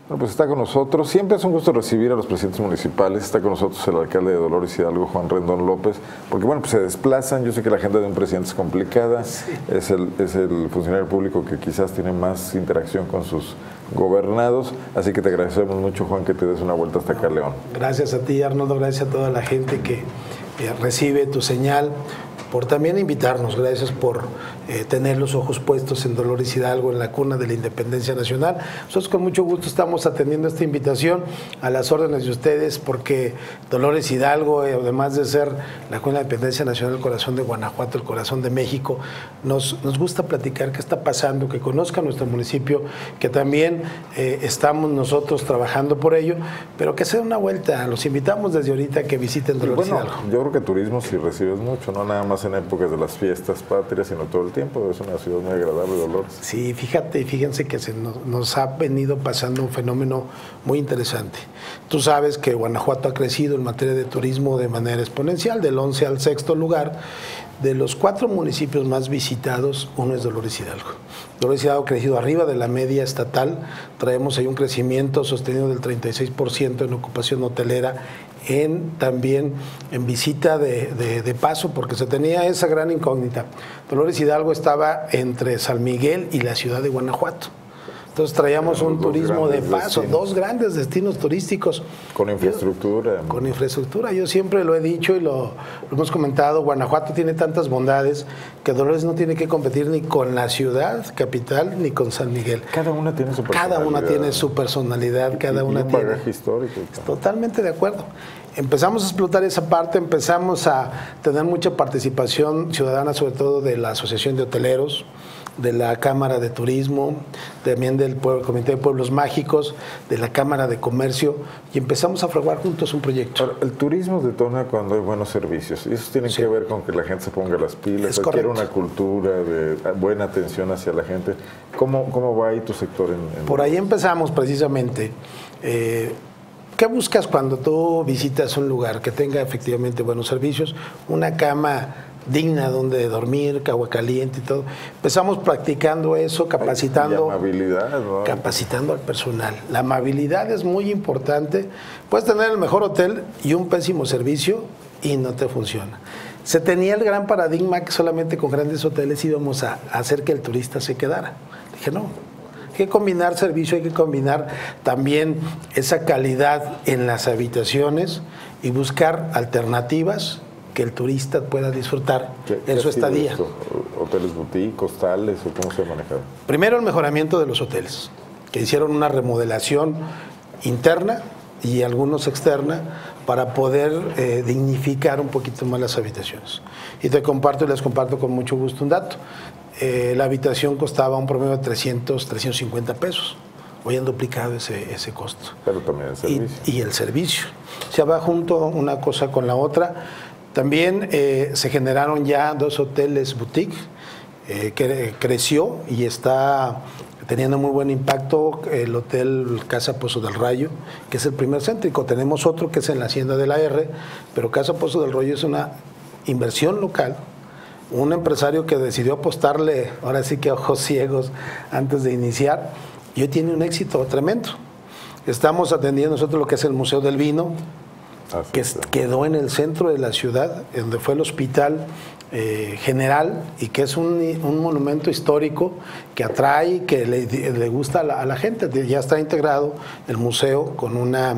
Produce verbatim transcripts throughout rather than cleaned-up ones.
Bueno, pues está con nosotros. Siempre es un gusto recibir a los presidentes municipales. Está con nosotros el alcalde de Dolores Hidalgo, Juan Rendón López, porque bueno, pues se desplazan. Yo sé que la agenda de un presidente es complicada. Sí. Es el, es el funcionario público que quizás tiene más interacción con sus gobernados. Así que te agradecemos mucho, Juan, que te des una vuelta hasta acá, León. Gracias a ti, Arnoldo. Gracias a toda la gente que eh, recibe tu señal, por también invitarnos. Gracias por eh, tener los ojos puestos en Dolores Hidalgo, en la cuna de la independencia nacional. Nosotros con mucho gusto estamos atendiendo esta invitación a las órdenes de ustedes, porque Dolores Hidalgo, eh, además de ser la cuna de la independencia nacional, el corazón de Guanajuato, el corazón de México, nos, nos gusta platicar qué está pasando, que conozcan nuestro municipio, que también eh, estamos nosotros trabajando por ello, pero que se den una vuelta. Los invitamos desde ahorita que visiten Dolores bueno, Hidalgo. Yo creo que turismo sí recibes mucho, no nada más en épocas de las fiestas patrias, sino todo el tiempo. Es una ciudad muy agradable, Dolores. Sí, fíjate, fíjense que se nos, nos ha venido pasando un fenómeno muy interesante. Tú sabes que Guanajuato ha crecido en materia de turismo de manera exponencial, del once al sexto lugar. De los cuatro municipios más visitados, uno es Dolores Hidalgo. Dolores Hidalgo ha crecido arriba de la media estatal. Traemos ahí un crecimiento sostenido del treinta y seis por ciento en ocupación hotelera, en también en visita de, de, de paso, porque se tenía esa gran incógnita. Dolores Hidalgo estaba entre San Miguel y la ciudad de Guanajuato. Entonces traíamos un turismo de paso, destinos. dos grandes destinos turísticos. Con infraestructura. Yo, con infraestructura. Yo siempre lo he dicho y lo, lo hemos comentado, Guanajuato tiene tantas bondades que Dolores no tiene que competir ni con la ciudad capital ni con San Miguel. Cada una tiene su personalidad. Cada una tiene su personalidad, cada y, una y un tiene... bagaje histórico. Totalmente de acuerdo. Empezamos a explotar esa parte, empezamos a tener mucha participación ciudadana, sobre todo de la Asociación de Hoteleros, de la Cámara de Turismo, también del Comité de Pueblos Mágicos, de la Cámara de Comercio, y empezamos a fraguar juntos un proyecto. Ahora, el turismo detona cuando hay buenos servicios, y eso tiene sí. que ver con que la gente se ponga las pilas, quiere una cultura de buena atención hacia la gente. ¿Cómo, cómo va ahí tu sector? En, en... Por ahí empezamos precisamente. Eh, ¿Qué buscas cuando tú visitas un lugar que tenga efectivamente buenos servicios? Una cama digna donde dormir, agua caliente y todo. Empezamos practicando eso, capacitando, amabilidad, ¿no? capacitando al personal. La amabilidad es muy importante. Puedes tener el mejor hotel y un pésimo servicio y no te funciona. Se tenía el gran paradigma que solamente con grandes hoteles íbamos a hacer que el turista se quedara. Dije, no. Hay que combinar servicio, hay que combinar también esa calidad en las habitaciones y buscar alternativas que el turista pueda disfrutar en su estadía. Esto? ¿Hoteles boutique, hostales o cómo se ha manejado? Primero el mejoramiento de los hoteles, que hicieron una remodelación interna y algunos externa para poder eh, dignificar un poquito más las habitaciones. Y te comparto y les comparto con mucho gusto un dato. Eh, la habitación costaba un promedio de trescientos, trescientos cincuenta pesos. Hoy han duplicado ese, ese costo. Pero también el servicio. Y, y el servicio. Se va junto una cosa con la otra. También eh, se generaron ya dos hoteles boutique, eh, que creció y está teniendo muy buen impacto el hotel Casa Pozo del Rayo, que es el primer céntrico. Tenemos otro que es en la Hacienda de la R, pero Casa Pozo del Rayo es una inversión local, un empresario que decidió apostarle, ahora sí que a ojos ciegos, antes de iniciar, y hoy tiene un éxito tremendo. Estamos atendiendo nosotros lo que es el Museo del Vino, Así que está. quedó en el centro de la ciudad, donde fue el hospital eh, general, y que es un, un monumento histórico que atrae, que le, le gusta a la, a la gente. Ya está integrado el museo con una,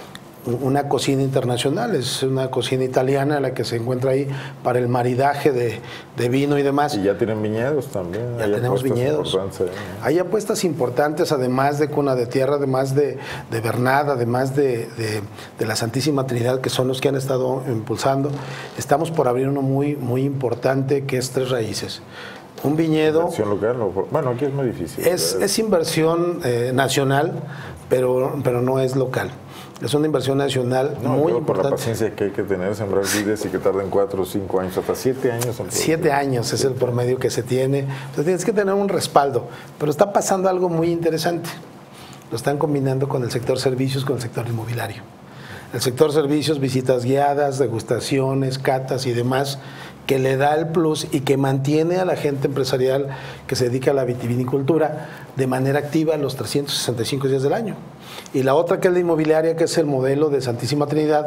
una cocina internacional, es una cocina italiana la que se encuentra ahí para el maridaje de, de vino y demás. Y ya tienen viñedos también. Ya tenemos viñedos. Hay apuestas importantes, además de Cuna de Tierra, además de, de Bernat, además de, de, de la Santísima Trinidad, que son los que han estado impulsando. Estamos por abrir uno muy, muy importante, que es Tres Raíces. Un viñedo. ¿Inversión local? Bueno, aquí es muy difícil. Es, es inversión eh, nacional, pero, pero no es local. Es una inversión nacional no, muy por importante. Por la paciencia que hay que tener, sembrar vides y que tarden cuatro o cinco años, hasta siete años. Siete años es el promedio que se tiene. Entonces tienes que tener un respaldo. Pero está pasando algo muy interesante. Lo están combinando con el sector servicios, con el sector inmobiliario. El sector servicios, visitas guiadas, degustaciones, catas y demás, que le da el plus y que mantiene a la gente empresarial que se dedica a la vitivinicultura de manera activa los trescientos sesenta y cinco días del año. Y la otra que es la inmobiliaria, que es el modelo de Santísima Trinidad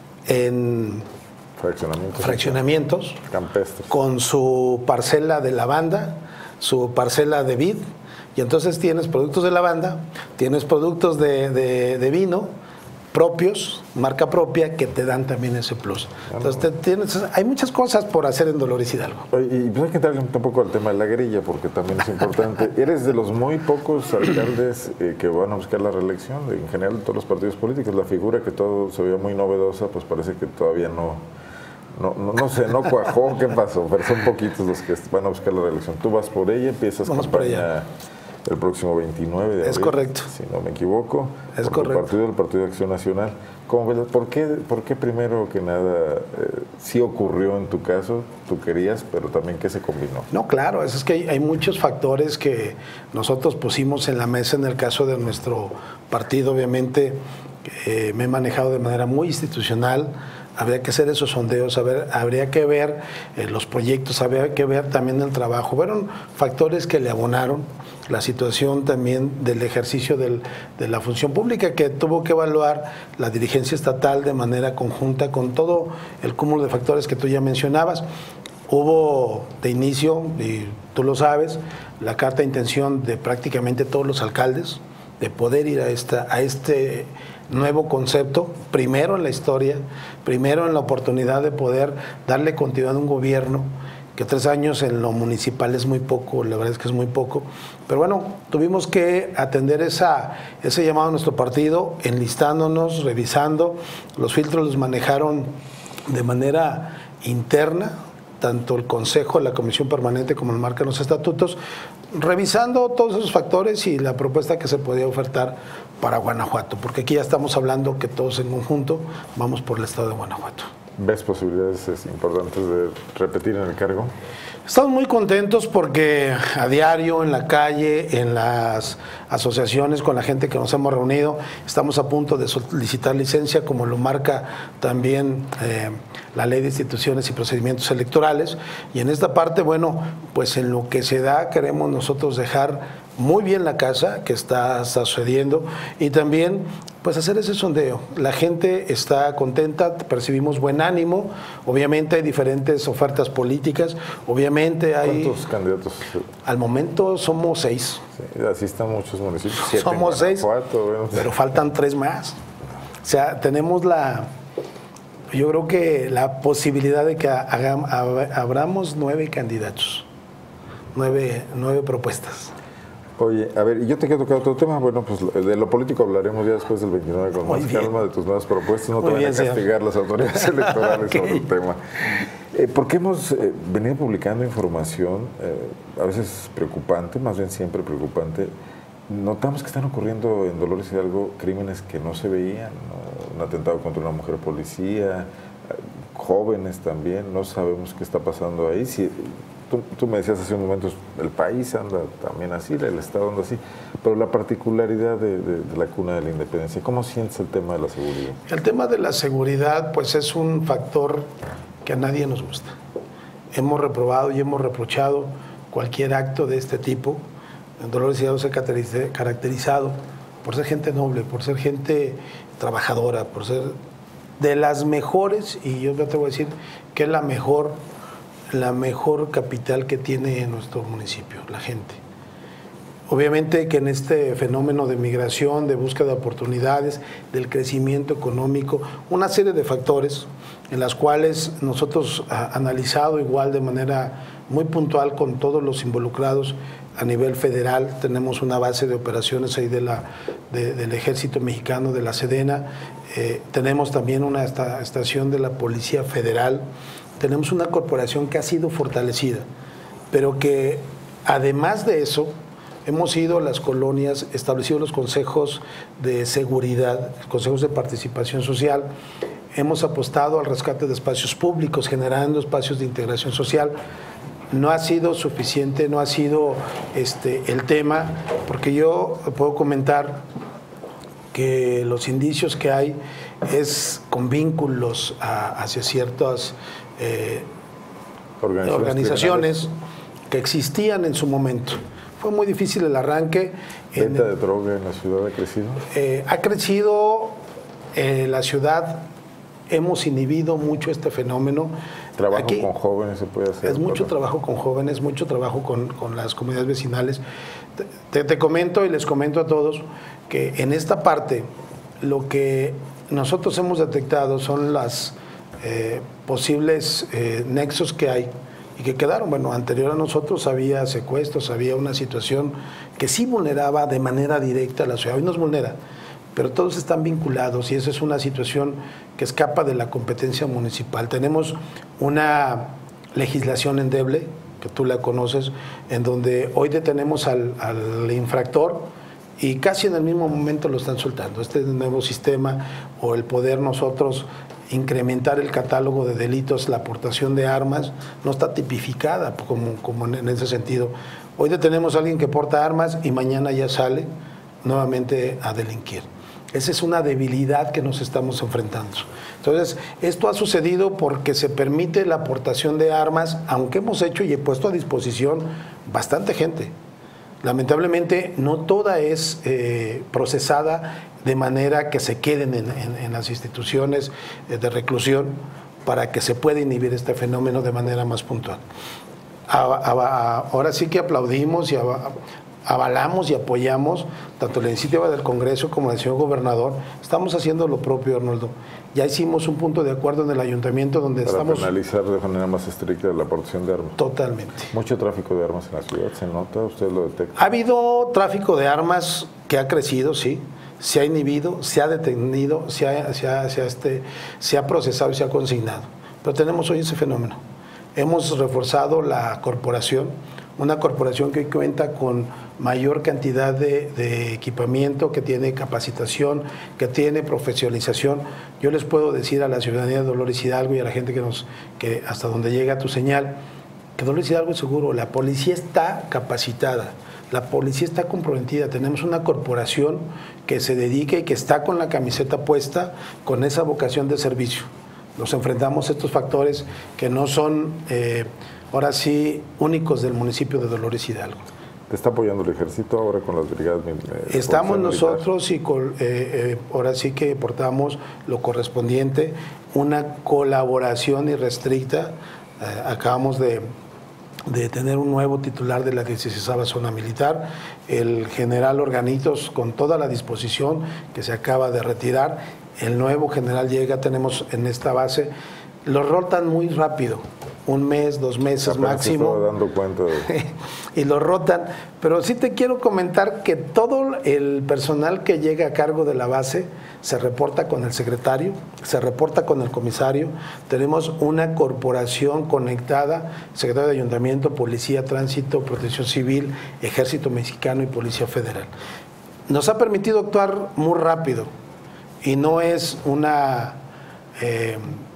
en fraccionamientos, fraccionamientos campestres, con su parcela de lavanda, su parcela de vid, y entonces tienes productos de lavanda, tienes productos de, de, de vino propios, marca propia, que te dan también ese plus. Entonces te, tienes, hay muchas cosas por hacer en Dolores Hidalgo. Y pues hay que entrar un poco al tema de la guerrilla, porque también es importante. Eres de los muy pocos alcaldes eh, que van a buscar la reelección, en general de todos los partidos políticos. La figura que todo se veía muy novedosa, pues parece que todavía no, no, no, no sé, no cuajó. ¿Qué pasó? Pero son poquitos los que van a buscar la reelección. Tú vas por ella, empiezas Vamos campaña por ella. El próximo veintinueve de abril. Es correcto. Si no me equivoco. Es por correcto. Tu partido, el Partido de Acción Nacional. ¿Cómo ves? ¿Por qué, por qué primero que nada eh, sí ocurrió en tu caso? Tú querías, pero también ¿qué se combinó? No, claro, es que hay, hay muchos factores que nosotros pusimos en la mesa en el caso de nuestro partido. Obviamente eh, me he manejado de manera muy institucional. Habría que hacer esos sondeos, ver, habría que ver eh, los proyectos, habría que ver también el trabajo. Fueron factores que le abonaron la situación también del ejercicio del, de la función pública, que tuvo que evaluar la dirigencia estatal de manera conjunta con todo el cúmulo de factores que tú ya mencionabas. Hubo de inicio, y tú lo sabes, la carta de intención de prácticamente todos los alcaldes de poder ir a, esta, a este nuevo concepto, primero en la historia, primero en la oportunidad de poder darle continuidad a un gobierno, que tres años en lo municipal es muy poco, la verdad es que es muy poco, pero bueno, tuvimos que atender esa, ese llamado a nuestro partido, enlistándonos, revisando, los filtros los manejaron de manera interna, tanto el Consejo, la Comisión Permanente como el marcan los estatutos, revisando todos esos factores y la propuesta que se podía ofertar para Guanajuato, porque aquí ya estamos hablando que todos en conjunto vamos por el estado de Guanajuato. ¿Ves posibilidades importantes de repetir en el cargo? Estamos muy contentos porque a diario, en la calle, en las asociaciones, con la gente que nos hemos reunido, estamos a punto de solicitar licencia, como lo marca también eh, la Ley de Instituciones y Procedimientos Electorales. Y en esta parte, bueno, pues en lo que se da, queremos nosotros dejar muy bien la casa que está, está sucediendo y también pues hacer ese sondeo. La gente está contenta, percibimos buen ánimo, obviamente hay diferentes ofertas políticas, obviamente hay... ¿Cuántos candidatos? Al momento somos seis. Sí, así están muchos municipios. Siete somos seis, bueno, pero sí. faltan tres más. O sea, tenemos la... Yo creo que la posibilidad de que hagamos, abramos nueve candidatos, nueve, nueve propuestas. Oye, a ver, yo te quiero tocar otro tema. Bueno, pues de lo político hablaremos ya después del veintinueve con Muy más bien. calma de tus nuevas propuestas. No Muy te van bien, a castigar señor. las autoridades electorales Okay. sobre el tema. Eh, porque hemos eh, venido publicando información, eh, a veces preocupante, más bien siempre preocupante. Notamos que están ocurriendo en Dolores Hidalgo crímenes que no se veían, ¿no? Un atentado contra una mujer policía, eh, jóvenes también, no sabemos qué está pasando ahí. Si, Tú, tú me decías hace un momento, el país anda también así, el Estado anda así, pero la particularidad de, de, de la cuna de la independencia, ¿cómo sientes el tema de la seguridad? El tema de la seguridad, pues es un factor que a nadie nos gusta. Hemos reprobado y hemos reprochado cualquier acto de este tipo. En Dolores Hidalgo se ha caracterizado por ser gente noble, por ser gente trabajadora, por ser de las mejores, y yo te voy a decir que es la mejor la mejor capital que tiene nuestro municipio, la gente. Obviamente que en este fenómeno de migración, de búsqueda de oportunidades, del crecimiento económico, una serie de factores en las cuales nosotros ah, analizado igual de manera muy puntual con todos los involucrados a nivel federal, tenemos una base de operaciones ahí de la, de, del Ejército Mexicano, de la Sedena, eh, tenemos también una esta, estación de la Policía Federal, tenemos una corporación que ha sido fortalecida, pero que además de eso, hemos ido a las colonias, establecido los consejos de seguridad, consejos de participación social, hemos apostado al rescate de espacios públicos, generando espacios de integración social. No ha sido suficiente, no ha sido este, el tema, porque yo puedo comentar que los indicios que hay es con vínculos a, hacia ciertas eh, organizaciones, organizaciones que existían en su momento. Fue muy difícil el arranque. ¿Venta de droga en la ciudad ha crecido? Eh, ha crecido eh, la ciudad, hemos inhibido mucho este fenómeno. ¿Trabajo Aquí con jóvenes se puede hacer? Es mucho trabajo con jóvenes, mucho trabajo con, con las comunidades vecinales. Te, te comento y les comento a todos que en esta parte lo que nosotros hemos detectado son las eh, posibles eh, nexos que hay y que quedaron. Bueno, anterior a nosotros había secuestros, había una situación que sí vulneraba de manera directa a la ciudad. Hoy nos vulnera, pero todos están vinculados y esa es una situación que escapa de la competencia municipal. Tenemos una legislación endeble, que tú la conoces, en donde hoy detenemos al, al infractor y casi en el mismo momento lo están soltando. Este nuevo sistema o el poder nosotros incrementar el catálogo de delitos, la aportación de armas, no está tipificada como, como en ese sentido. Hoy detenemos a alguien que porta armas y mañana ya sale nuevamente a delinquir. Esa es una debilidad que nos estamos enfrentando. Entonces, esto ha sucedido porque se permite la aportación de armas, aunque hemos hecho y he puesto a disposición bastante gente. Lamentablemente, no toda es eh, procesada de manera que se queden en, en, en las instituciones de reclusión para que se pueda inhibir este fenómeno de manera más puntual. A, a, a, ahora sí que aplaudimos y a, avalamos y apoyamos tanto la iniciativa del Congreso como del señor gobernador. Estamos haciendo lo propio, Arnoldo. Ya hicimos un punto de acuerdo en el ayuntamiento donde para estamos... Para penalizar de manera más estricta la aportación de armas. Totalmente. Mucho tráfico de armas en la ciudad, ¿se nota? ¿Usted lo detecta? Ha habido tráfico de armas que ha crecido, sí. Se ha inhibido, se ha detenido, se ha, se ha, se ha, este, se ha procesado y se ha consignado. Pero tenemos hoy ese fenómeno. Hemos reforzado la corporación, una corporación que hoy cuenta con mayor cantidad de, de equipamiento, que tiene capacitación, que tiene profesionalización. Yo les puedo decir a la ciudadanía de Dolores Hidalgo y a la gente que nos, que hasta donde llega tu señal, que Dolores Hidalgo es seguro, la policía está capacitada, la policía está comprometida, tenemos una corporación que se dedica y que está con la camiseta puesta, con esa vocación de servicio. Nos enfrentamos a estos factores que no son, eh, ahora sí, únicos del municipio de Dolores Hidalgo. ¿Te está apoyando el ejército ahora con las brigadas? Eh, Estamos nosotros y con, eh, eh, ahora sí que portamos lo correspondiente, una colaboración irrestricta. Eh, acabamos de, de tener un nuevo titular de la dieciséisava Zona Militar, el general Organitos, con toda la disposición, que se acaba de retirar. El nuevo general llega, tenemos en esta base, lo rotan muy rápido, un mes, dos meses Apenas máximo. Se dando cuenta de... y lo rotan, pero sí te quiero comentar que todo el personal que llega a cargo de la base se reporta con el secretario, se reporta con el comisario. Tenemos una corporación conectada, secretario de Ayuntamiento, Policía, Tránsito, Protección Civil, Ejército Mexicano y Policía Federal. Nos ha permitido actuar muy rápido y no es una, eh,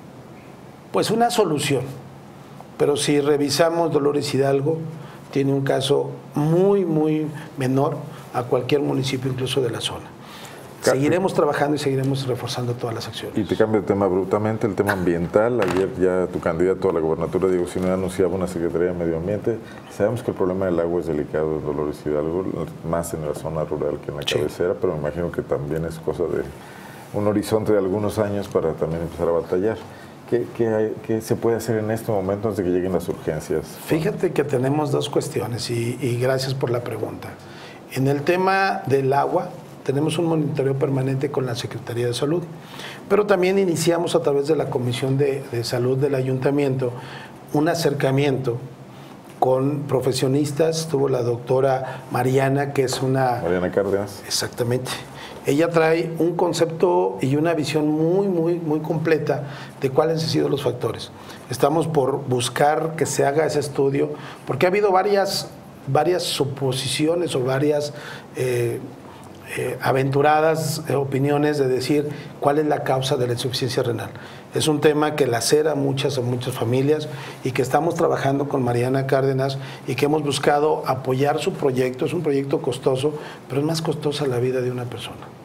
pues una solución. Pero si revisamos Dolores Hidalgo, tiene un caso muy, muy menor a cualquier municipio, incluso de la zona. Seguiremos trabajando y seguiremos reforzando todas las acciones. Y te cambio de tema abruptamente, el tema ambiental. Ayer ya tu candidato a la gobernatura, Diego Sinue, anunciaba una Secretaría de Medio Ambiente. Sabemos que el problema del agua es delicado en Dolores Hidalgo, más en la zona rural que en la sí. cabecera, pero me imagino que también es cosa de un horizonte de algunos años para también empezar a batallar. ¿Qué, qué, hay, ¿Qué se puede hacer en este momento antes de que lleguen las urgencias? Fíjate que tenemos dos cuestiones y, y gracias por la pregunta. En el tema del agua, tenemos un monitoreo permanente con la Secretaría de Salud, pero también iniciamos a través de la Comisión de, de Salud del Ayuntamiento un acercamiento con profesionistas. Estuvo la doctora Mariana, que es una... Mariana Cárdenas. Exactamente. Ella trae un concepto y una visión muy, muy, muy completa de cuáles han sido los factores. Estamos por buscar que se haga ese estudio, porque ha habido varias, varias suposiciones o varias eh, eh, aventuradas eh, opiniones de decir cuál es la causa de la insuficiencia renal. Es un tema que lacera a muchas, a muchas familias y que estamos trabajando con Mariana Cárdenas y que hemos buscado apoyar su proyecto. Es un proyecto costoso, pero es más costosa la vida de una persona.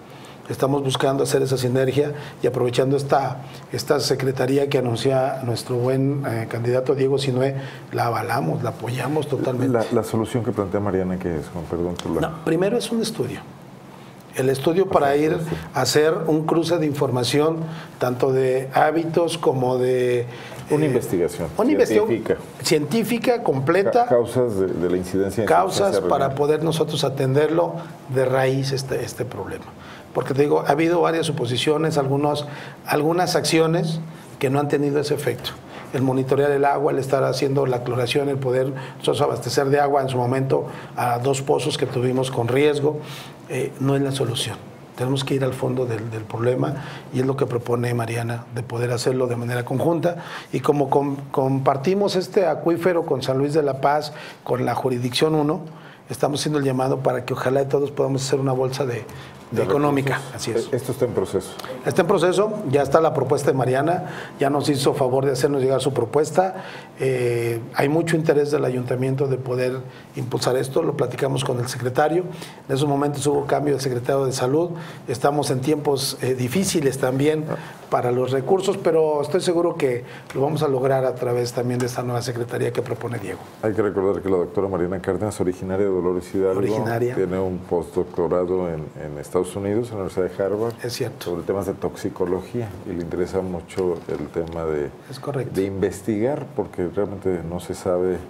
Estamos buscando hacer esa sinergia y aprovechando esta, esta secretaría que anuncia nuestro buen eh, candidato Diego Sinue, la avalamos, la apoyamos totalmente. La, la solución que plantea Mariana, ¿qué es? Con perdón por la... No, primero es un estudio. El estudio para ir a hacer un cruce de información, tanto de hábitos como de... Una eh, investigación una científica. Investigación científica, completa. Ca causas de, de la incidencia. Causas para poder nosotros atenderlo de raíz este, este problema. Porque te digo, ha habido varias suposiciones, algunos, algunas acciones que no han tenido ese efecto. El monitorear el agua, el estar haciendo la cloración, el poder nosotros abastecer de agua en su momento a dos pozos que tuvimos con riesgo, eh, no es la solución. Tenemos que ir al fondo del, del problema y es lo que propone Mariana, de poder hacerlo de manera conjunta. Y como com, compartimos este acuífero con San Luis de la Paz, con la jurisdicción uno, estamos haciendo el llamado para que ojalá todos podamos hacer una bolsa de, de, de económica. Recursos. Así es. Esto está en proceso. Está en proceso, ya está la propuesta de Mariana, ya nos hizo favor de hacernos llegar su propuesta. Eh, hay mucho interés del ayuntamiento de poder impulsar esto, lo platicamos con el secretario. En esos momentos hubo cambio del secretario de Salud, estamos en tiempos eh, difíciles también para los recursos, pero estoy seguro que lo vamos a lograr a través también de esta nueva secretaría que propone Diego. Hay que recordar que la doctora Mariana Cárdenas, originaria de Dolores Hidalgo, originaria. tiene un postdoctorado en, en Estados Unidos, en la Universidad de Harvard, es cierto, sobre temas de toxicología, y le interesa mucho el tema de, es correcto. de investigar, porque realmente no se sabe,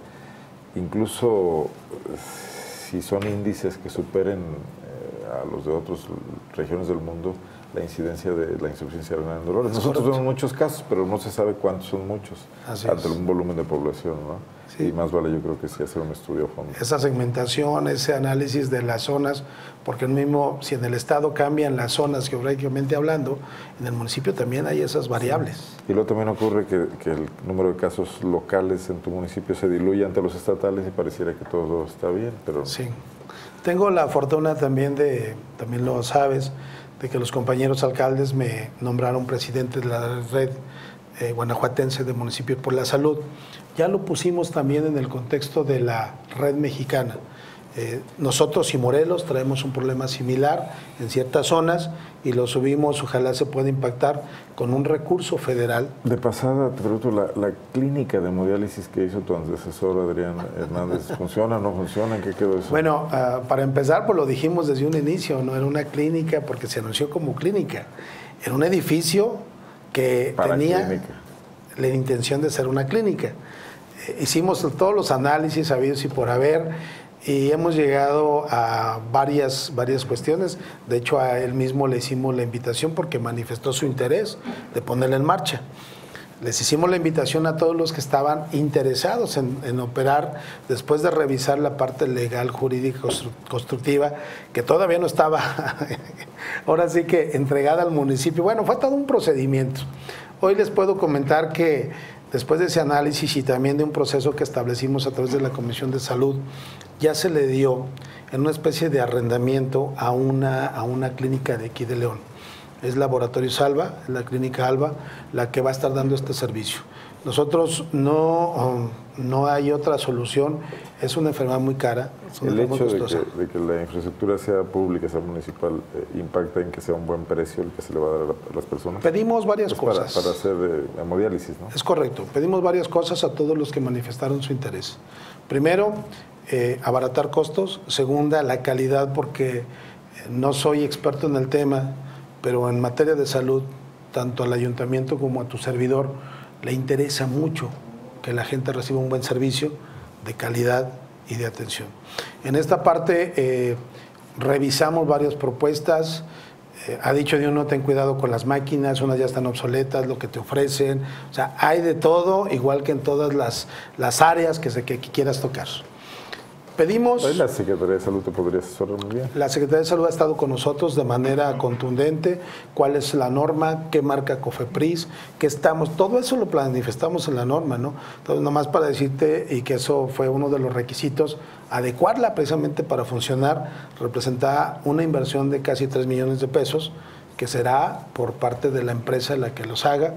incluso si son índices que superen eh, a los de otras regiones del mundo, la incidencia de la insuficiencia renal en Dolores. Nosotros vemos muchos casos, pero no se sabe cuántos son muchos ante un volumen de población, ¿no? Sí. Y más vale, yo creo que sí hacer un estudio a fondo. Esa segmentación, ese análisis de las zonas, porque el mismo, si en el estado cambian las zonas geográficamente hablando, en el municipio también hay esas variables. Sí. Y luego también ocurre que, que el número de casos locales en tu municipio se diluye ante los estatales y pareciera que todo está bien, pero... Sí. Tengo la fortuna también de, también lo sabes, de que los compañeros alcaldes me nombraron presidente de la red eh, guanajuatense de municipios por la salud. Ya lo pusimos también en el contexto de la red mexicana. Eh, nosotros y Morelos traemos un problema similar en ciertas zonas y lo subimos, ojalá se pueda impactar con un recurso federal. De pasada, te pregunto, la, la clínica de hemodiálisis que hizo tu antecesor Adrián Hernández, ¿funciona o no funciona? ¿En qué quedó eso? Bueno, uh, para empezar, pues lo dijimos desde un inicio, no era una clínica porque se anunció como clínica. Era un edificio que Para tenía clínica. la intención de ser una clínica. Eh, hicimos todos los análisis habidos y por haber, y hemos llegado a varias, varias cuestiones. De hecho, a él mismo le hicimos la invitación porque manifestó su interés de ponerla en marcha. Les hicimos la invitación a todos los que estaban interesados en, en operar, después de revisar la parte legal, jurídica, constructiva, que todavía no estaba, ahora sí que entregada al municipio. Bueno, fue todo un procedimiento. Hoy les puedo comentar que después de ese análisis y también de un proceso que establecimos a través de la Comisión de Salud, ya se le dio en una especie de arrendamiento a una, a una clínica de aquí de León. Es Laboratorios Alba, la clínica Alba, la que va a estar dando este servicio. Nosotros no, no hay otra solución, es una enfermedad muy cara. Es una El hecho muy de que, de que la infraestructura sea pública, sea municipal, eh, impacta en que sea un buen precio el que se le va a dar a las personas. Pedimos varias pues cosas. Para, para hacer eh, hemodiálisis, ¿no? Es correcto, pedimos varias cosas a todos los que manifestaron su interés. Primero, eh, abaratar costos. Segunda, la calidad, porque no soy experto en el tema, pero en materia de salud, tanto al ayuntamiento como a tu servidor, le interesa mucho que la gente reciba un buen servicio de calidad y de atención. En esta parte eh, revisamos varias propuestas. Eh, ha dicho de uno, ten cuidado con las máquinas, unas ya están obsoletas, lo que te ofrecen. O sea, hay de todo, igual que en todas las, las áreas que, se, que, que quieras tocar. Pedimos... Ahí la Secretaría de Salud te podría asesorar muy bien. La Secretaría de Salud ha estado con nosotros de manera contundente, cuál es la norma, qué marca COFEPRIS, qué estamos, todo eso lo manifestamos en la norma, ¿no? Entonces, nomás para decirte, y que eso fue uno de los requisitos, adecuarla precisamente para funcionar, representa una inversión de casi tres millones de pesos, que será por parte de la empresa la que los haga,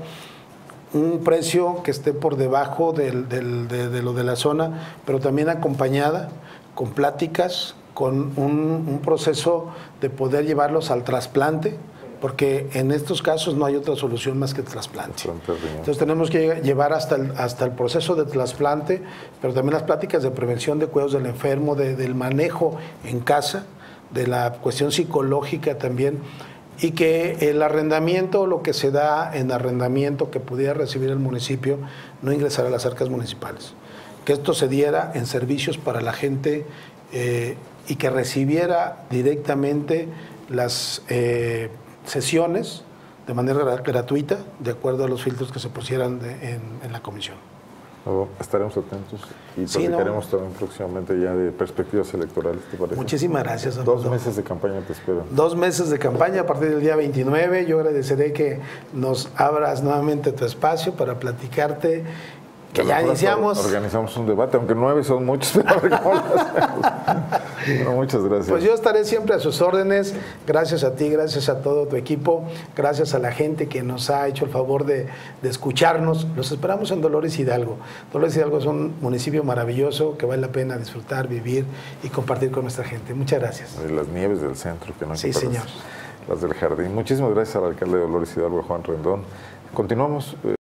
un precio que esté por debajo del, del, de, de lo de la zona, pero también acompañada con pláticas, con un, un proceso de poder llevarlos al trasplante, porque en estos casos no hay otra solución más que el trasplante. Entonces tenemos que llevar hasta el, hasta el proceso de trasplante, pero también las pláticas de prevención de cuidados del enfermo, de, del manejo en casa, de la cuestión psicológica también, y que el arrendamiento, lo que se da en arrendamiento que pudiera recibir el municipio, no ingresara a las arcas municipales. Que esto se diera en servicios para la gente eh, y que recibiera directamente las eh, sesiones de manera gratuita, de acuerdo a los filtros que se pusieran de, en, en la comisión. Oh, estaremos atentos y sí, platicaremos ¿no? también próximamente ya de perspectivas electorales, ¿te parece? Muchísimas gracias. Don Dos Pedro. meses de campaña te espero. Dos meses de campaña a partir del día veintinueve. Yo agradeceré que nos abras nuevamente tu espacio para platicarte. Que ya iniciamos. Organizamos un debate, aunque nueve son muchos, pero a ver cómo lo hacemos. Bueno, muchas gracias. Pues yo estaré siempre a sus órdenes. Gracias a ti, gracias a todo tu equipo, gracias a la gente que nos ha hecho el favor de, de escucharnos. Los esperamos en Dolores Hidalgo. Dolores Hidalgo es un municipio maravilloso que vale la pena disfrutar, vivir y compartir con nuestra gente. Muchas gracias. Y las nieves del centro, que no hay Sí, que perderse. señor. Las del jardín. Muchísimas gracias al alcalde de Dolores Hidalgo, Juan Rendón. Continuamos.